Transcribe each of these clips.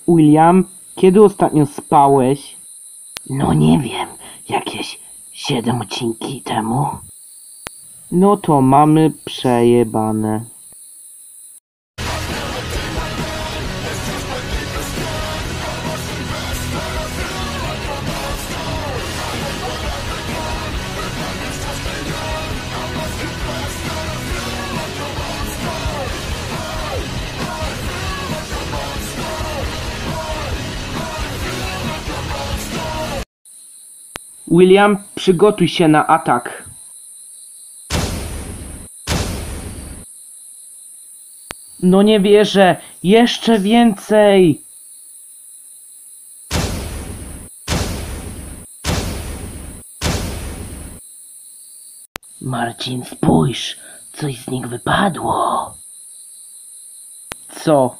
William, kiedy ostatnio spałeś? No nie wiem, jakieś 7 odcinki temu. No to mamy przejebane. William, przygotuj się na atak. No nie wierzę, jeszcze więcej! Marcin, spójrz, coś z nich wypadło. Co?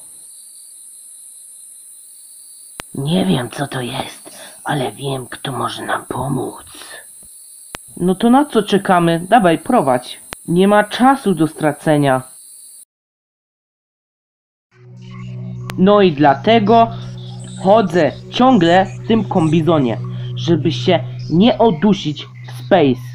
Nie wiem, co to jest, ale wiem, kto może nam pomóc. No to na co czekamy? Dawaj, prowadź. Nie ma czasu do stracenia. No i dlatego chodzę ciągle w tym kombizonie, żeby się nie udusić w space.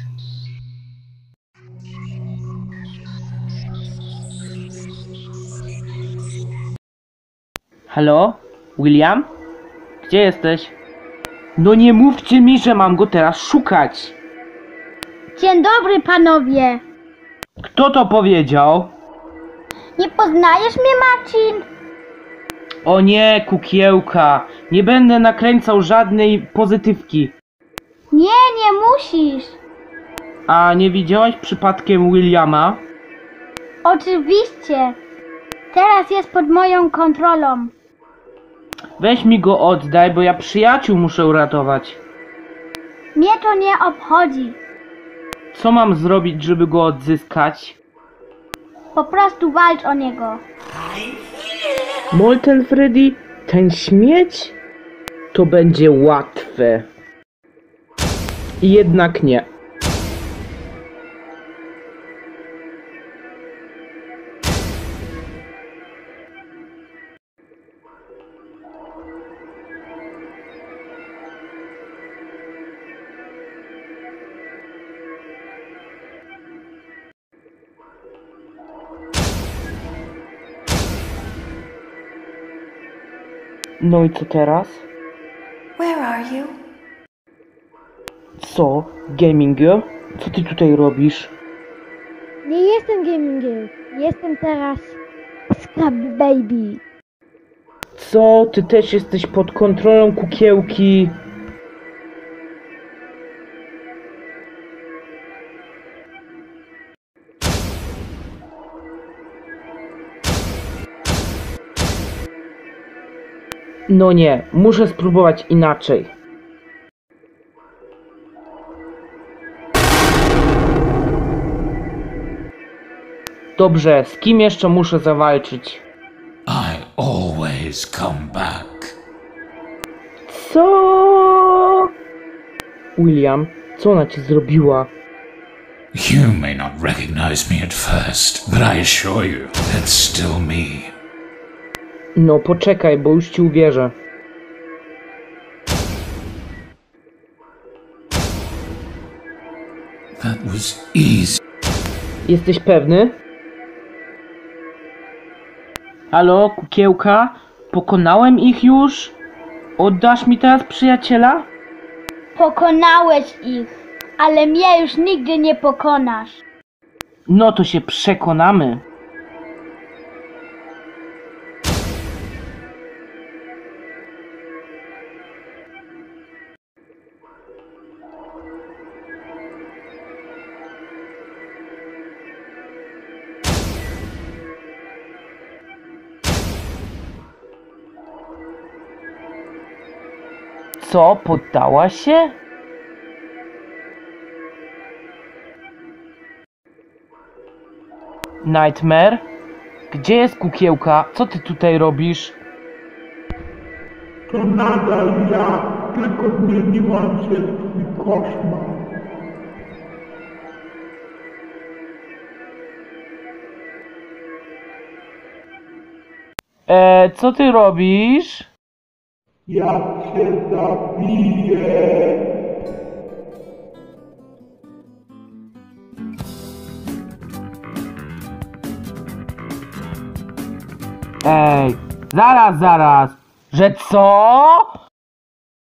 Halo? William? Gdzie jesteś? No nie mówcie mi, że mam go teraz szukać. Dzień dobry, panowie. Kto to powiedział? Nie poznajesz mnie, Marcin? O nie, kukiełka. Nie będę nakręcał żadnej pozytywki. Nie musisz. A nie widziałaś przypadkiem Williama? Oczywiście. Teraz jest pod moją kontrolą. Weź mi go oddaj, bo ja przyjaciół muszę uratować. Mnie to nie obchodzi. Co mam zrobić, żeby go odzyskać? Po prostu walcz o niego. Molten Freddy, ten śmieć? To będzie łatwe. I jednak nie. No i co teraz? Where are you? Co? Gaming Girl? Co ty tutaj robisz? Nie jestem Gaming Girl. Jestem teraz Scrap Baby. Co? Ty też jesteś pod kontrolą kukiełki? No nie, muszę spróbować inaczej. Dobrze, z kim jeszcze muszę zawalczyć? I always come back. Co? William, co ona ci zrobiła? You may not recognize me at first, but I assure you, that's still me. No poczekaj, bo już ci uwierzę. That was easy. Jesteś pewny? Halo, kukiełka? Pokonałem ich już? Oddasz mi teraz przyjaciela? Pokonałeś ich, ale mnie już nigdy nie pokonasz. No to się przekonamy. Co, poddała się? Nightmare? Gdzie jest kukiełka? Co ty tutaj robisz? To nadal ja, tylko zmieniłam się w twój koszmar. Co ty robisz? Ja cię zabiję. Ej, zaraz, że co?